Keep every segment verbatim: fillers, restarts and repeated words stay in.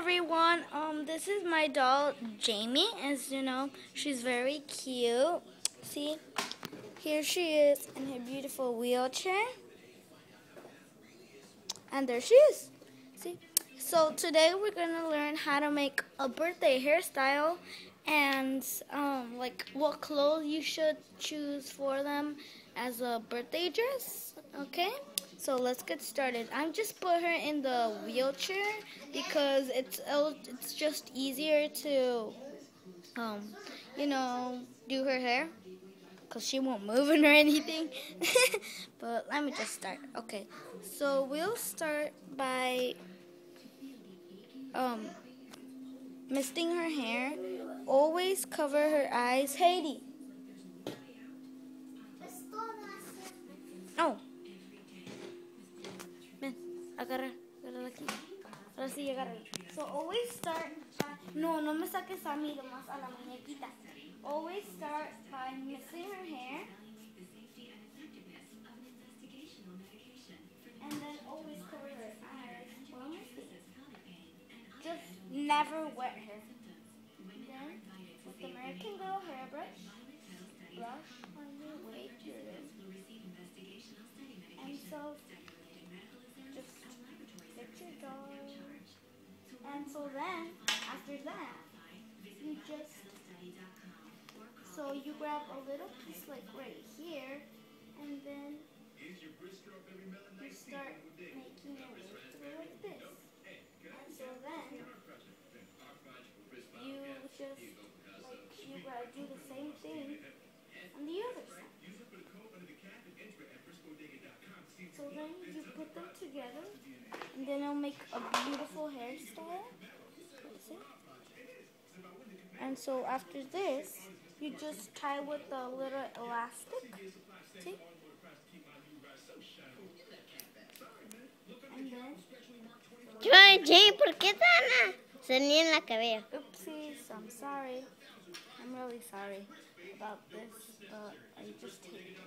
everyone. Um, this is my doll, Jamie. As you know, she's very cute. See, here she is in her beautiful wheelchair. And there she is. See? So today we're gonna learn how to make a birthday hairstyle and um, like what clothes you should choose for them as a birthday dress. Okay? So let's get started. I'm just put her in the wheelchair because it's it's just easier to um, you know, do her hair. Because she won't move or anything. But let me just start. Okay, so we'll start by um, misting her hair. Always cover her eyes. Haiti. Oh. Ven, agarra. Agarra aquí. Ahora sí, agarra. So always start by... No, no me saques a mí, nomás a la muñequita. Always start by misting her hair. And then always cover her eyes. Just never wet her. Then, with the American Girl hairbrush, brush on your way through. And so, just fix your doll. And so then, after that, you just, so you grab a little piece like right here, and then you start making your way through like this. And so then you just like you gotta do the same thing on the other side. So then you put them together, and then it'll make a beautiful hairstyle. And so after this, you just tie with a little elastic. See? And then, Jay, ¿por qué tan salía en la cabeza? Oopsies, I'm sorry. I'm really sorry about this, but I just take it.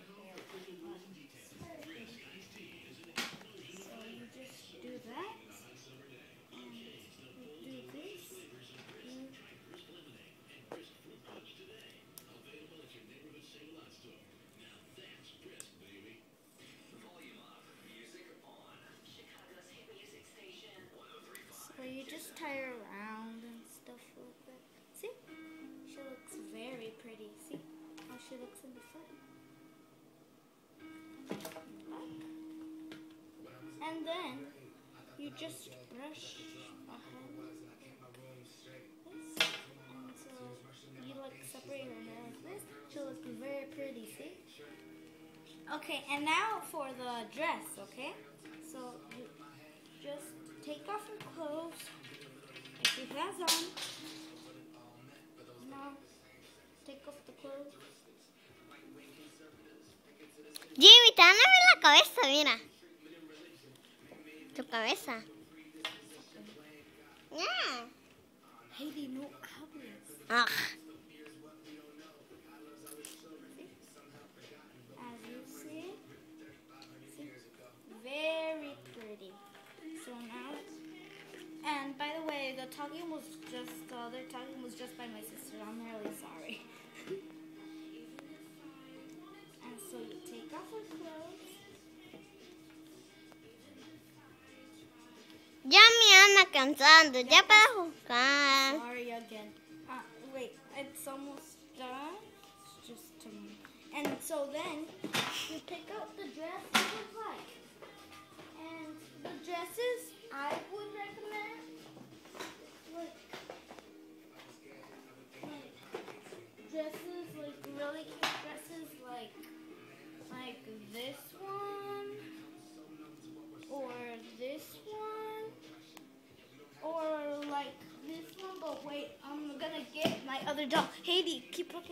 So you just do that, and you do this. You So you just tie her around and stuff like that. See? She looks very pretty. See how she looks in the front? And then you just brush ahead this. And so you like separate her hair like this. She looks very pretty, see? Okay, and now for the dress, okay? So you just take off your clothes, put your hands on. Now, take off the clothes. Jimmy, te van a ver la cabeza, mira. Tu cabeza. Yeah. Haiti, no hables. Ugh. As you see, see, very pretty. So now, and by the way, the talking was just, the other talking was just by my sister. I'm really sorry. And so you take off your clothes. Ya me anda cansando, ya para jugar. Sorry again. Uh, wait, it's almost done. It's just to me. And so then, you pick out the dress you would like. And the dresses I would recommend, like, like dresses, like really cute dresses, like, like this one, or this one, or like this one. But wait, I'm gonna get my other doll. Haiti, keep looking.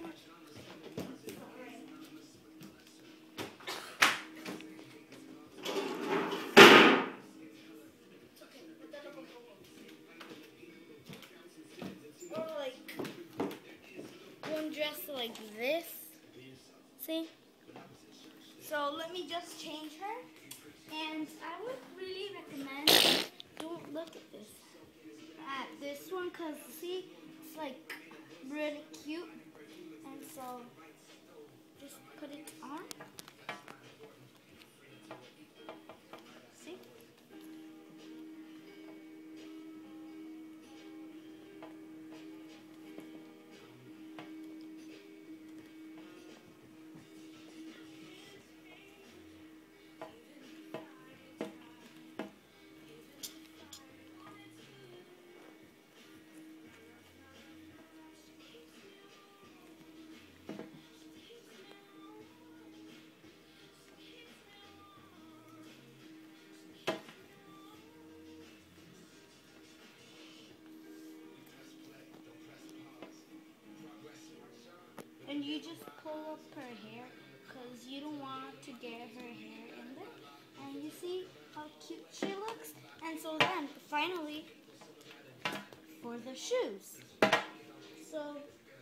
Dress like this, see? So let me just change her, and I would really recommend, don't look at this, at this because see, it's like really cute, and so just put it on. See? And you just pull up her hair because you don't want to get her hair in there. And you see how cute she looks? And so then, finally, for the shoes. So,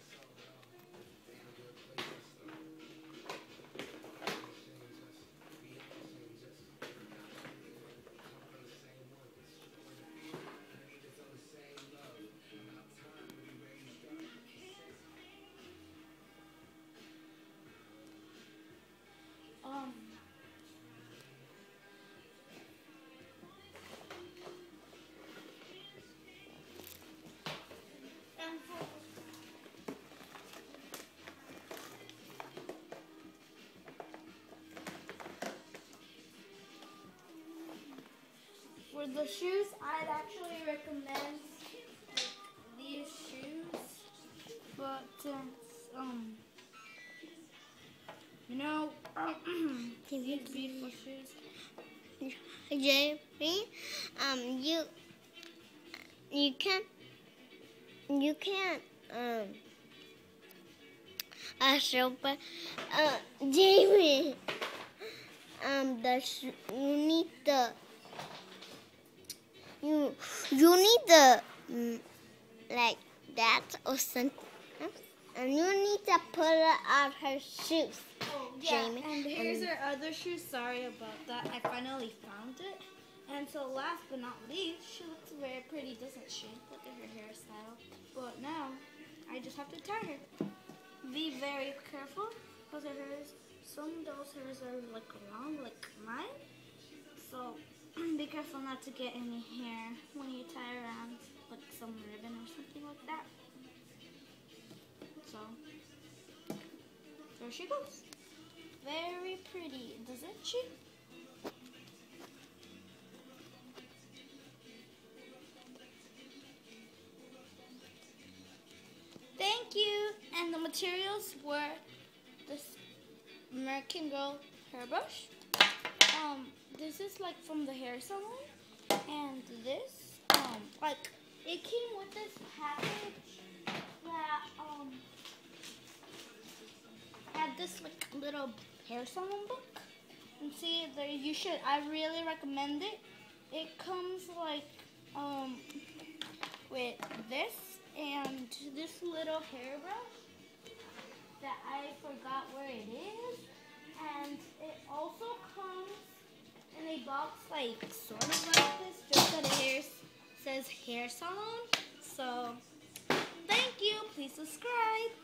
um, and for For the shoes, I'd actually recommend these shoes, but uh, um, you know, these beautiful shoes. Jamie, um, you, you can, you can, um, uh, show, but, uh, Jamie, um, the sh you need the, you, you need the, um, like that or something, and you need to put it on her shoes. Oh, yeah, Jamie, and here's and- her other shoe. Sorry about that. I finally found it. And so last but not least, she looks very pretty, doesn't she? Look at her hairstyle. But now, I just have to tie her. Be very careful, because her hairs, some of those hairs are like long, like mine. So be careful not to get any hair when you tie around like some ribbon or something like that. So, there she goes. Very pretty, doesn't she? Thank you. And the materials were this American Girl hairbrush. Um, this is like from the hair salon, and this, um, like it came with this package that um had this like little hair salon book. And see, there you should. I really recommend it. It comes like um with this and this little hairbrush that I forgot where it is, and it also comes in a box like sort of like this, just that it here says hair salon. So thank you. Please subscribe.